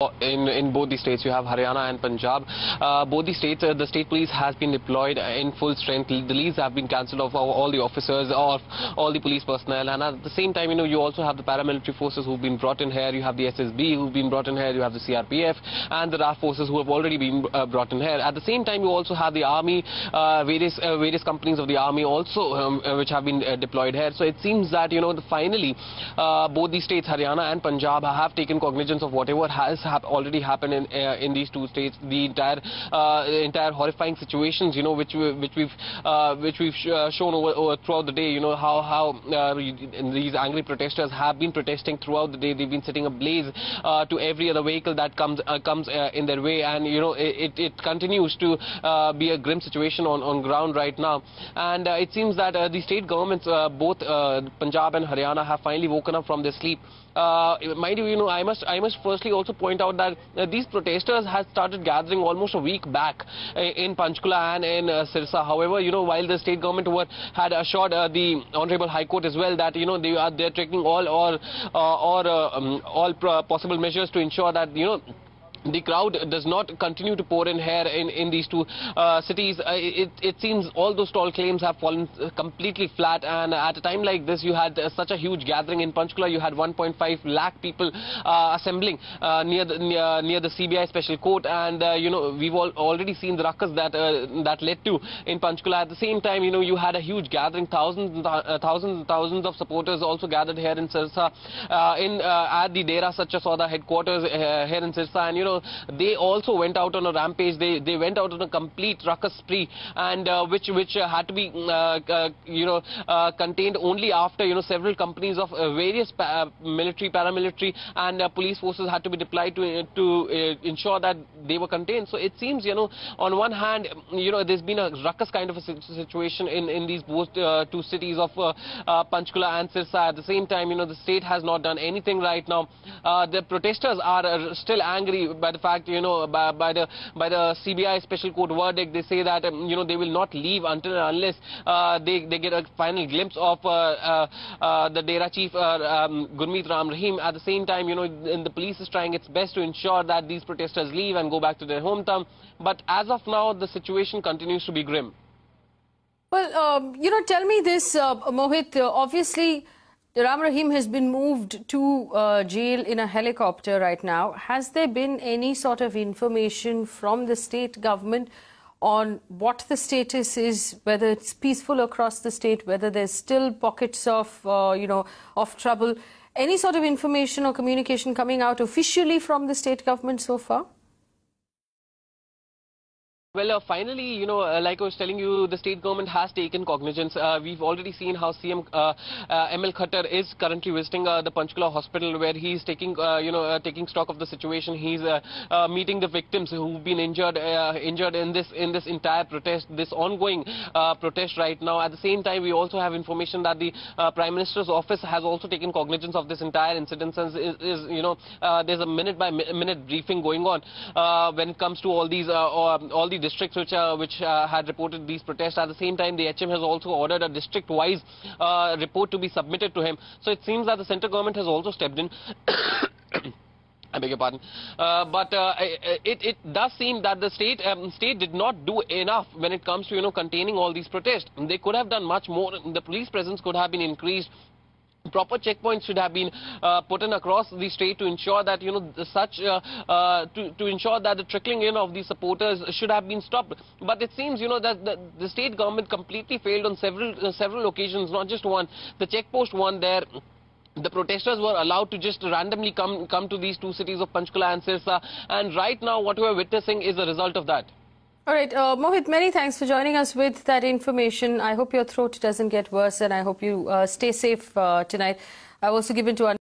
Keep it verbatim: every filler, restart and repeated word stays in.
In, in both the states, you have Haryana and Punjab. Uh, both the states, uh, the state police has been deployed in full strength. The leaves have been cancelled of all the officers, of all the police personnel, and at the same time, you know, you also have the paramilitary forces who've been brought in here. You have the S S B who've been brought in here. You have the C R P F and the R A F forces who have already been uh, brought in here. At the same time, you also have the army, uh, various uh, various companies of the army also, um, uh, which have been uh, deployed here. So it seems that, you know, the, finally, uh, both the states, Haryana and Punjab, have taken cognizance of whatever has have already happened in uh, in these two states, the entire uh, entire horrifying situations, you know, which we, which we've uh, which we've sh uh, shown over, over throughout the day. You know how how uh, these angry protesters have been protesting throughout the day. They've been setting ablaze uh, to every other vehicle that comes uh, comes uh, in their way, and you know it it continues to uh, be a grim situation on on ground right now. And uh, it seems that uh, the state governments, uh, both uh, Punjab and Haryana, have finally woken up from their sleep. Uh, mind you, you know, I must I must firstly also point out that uh, these protesters had started gathering almost a week back uh, in Panchkula and in uh, Sirsa. However, you know, while the state government were, had assured uh, the Honorable High Court as well that, you know, they are they're taking all or uh, or uh, um, all possible measures to ensure that, you know, the crowd does not continue to pour in here in, in these two uh, cities. Uh, it, it seems all those tall claims have fallen completely flat, and at a time like this you had uh, such a huge gathering in Panchkula. You had one point five lakh people uh, assembling uh, near, the, near, near the C B I Special Court, and uh, you know, we've all already seen the ruckus that uh, that led to in Panchkula. At the same time, you know, you had a huge gathering, thousands and uh, thousands and thousands of supporters also gathered here in Sirsa, uh, in uh, at the Dera Sacha Sauda headquarters uh, here in Sirsa, and you know, they also went out on a rampage. They they went out on a complete ruckus spree, and uh, which which uh, had to be uh, uh, you know uh, contained only after, you know, several companies of uh, various pa military, paramilitary, and uh, police forces had to be deployed to uh, to uh, ensure that they were contained. So it seems, you know, on one hand, you know, there's been a ruckus kind of a situation in in these both uh, two cities of uh, uh, Panchkula and Sirsa. At the same time, you know, the state has not done anything right now. Uh, the protesters are uh, still angry by the fact, you know, by, by the by the C B I Special Court verdict. They say that, um, you know, they will not leave until and unless uh, they they get a final glimpse of uh, uh, uh, the Dera chief, uh, um, Gurmeet Ram Rahim. At the same time, you know, the police is trying its best to ensure that these protesters leave and go back to their hometown. But as of now, the situation continues to be grim. Well, um, you know, tell me this, uh, Mohit. Uh, obviously, Ram Rahim has been moved to uh, jail in a helicopter right now. Has there been any sort of information from the state government on what the status is, whether it's peaceful across the state, whether there's still pockets of, uh, you know, of trouble? Any sort of information or communication coming out officially from the state government so far? Well, uh, finally, you know, uh, like I was telling you, the state government has taken cognizance. Uh, we've already seen how C M uh, uh, M L Khattar is currently visiting uh, the Panchkula hospital, where he's taking, uh, you know, uh, taking stock of the situation. He's uh, uh, meeting the victims who've been injured, uh, injured in this in this entire protest, this ongoing uh, protest right now. At the same time, we also have information that the uh, Prime Minister's office has also taken cognizance of this entire incident. And is, is you know, uh, there's a minute by minute briefing going on uh, when it comes to all these, uh, all the districts which uh, which uh, had reported these protests. At the same time, the H M has also ordered a district-wise uh, report to be submitted to him. So it seems that the central government has also stepped in. I beg your pardon. Uh, but uh, it, it does seem that the state um, state did not do enough when it comes to, you know, containing all these protests. They could have done much more. The police presence could have been increased. Proper checkpoints should have been uh, put in across the state to ensure that, you know, the such uh, uh, to, to ensure that the trickling in of these supporters should have been stopped. But it seems, you know, that the, the state government completely failed on several uh, several occasions, not just one. The checkpost one there, the protesters were allowed to just randomly come come to these two cities of Panchkula and Sirsa, and right now what we are witnessing is a result of that. All right, uh, Mohit, many thanks for joining us with that information. I hope your throat doesn't get worse, and I hope you uh, stay safe uh, tonight. I've also given to